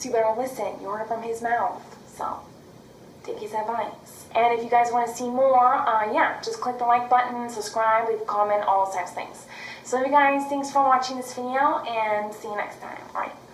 So you better listen. You heard it from his mouth. So take his advice. And if you guys want to see more, yeah, just click the like button, subscribe, leave a comment, all those types of things. So you guys, thanks for watching this video, and see you next time. Alright.